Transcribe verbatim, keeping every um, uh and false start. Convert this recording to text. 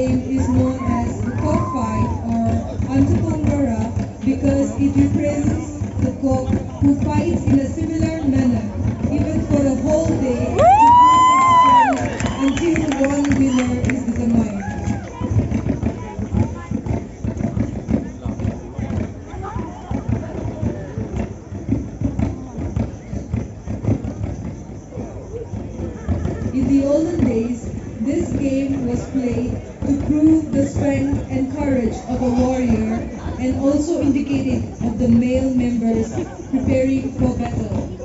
game is known as the cockfight or Antupongara because it represents the cock who fights in a similar manner, even for a whole day, to prove its strength until one winner is determined. In the olden days, this game was played to prove the strength and courage of a warrior and also indicated of the male members preparing for battle.